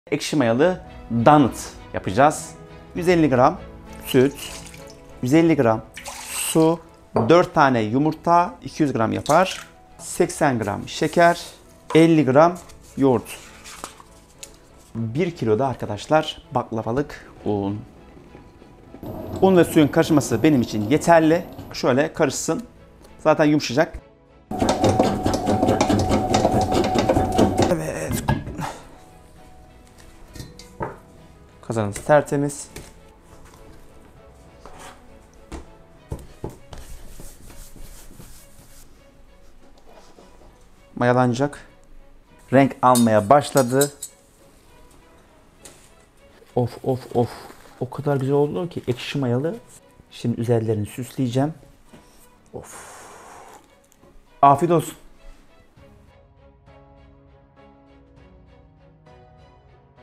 Ekşi mayalı donut yapacağız. 150 gram süt, 150 gram su, 4 tane yumurta 200 gram yapar. 80 gram şeker, 50 gram yoğurt. 1 kilo da arkadaşlar baklavalık un. Un ve suyun karışması benim için yeterli. Şöyle karışsın. Zaten yumuşayacak. Evet. Kazanımız tertemiz. Mayalanacak. Renk almaya başladı. Of of of. O kadar güzel oldu ki ekşi mayalı. Şimdi üzerlerini süsleyeceğim. Of. Afiyet olsun.